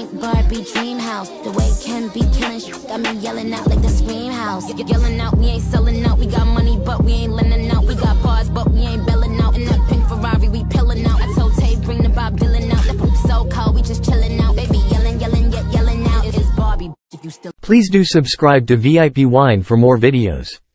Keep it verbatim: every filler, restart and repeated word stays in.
pink Barbie dream house. The way it can be killing shit got me yelling out like the scream house. Y yelling out, we ain't selling out. We got money, but we ain't lending out. We got bars, but we ain't belling out. In that pink Ferrari, we pillin' out. I told Tay, bring the Bob Dylan out. The poop so cold, we just chillin' out. Baby yelling, yelling, yet yelling out. It is Barbie. If you still Please do subscribe to V I P Wine for more videos.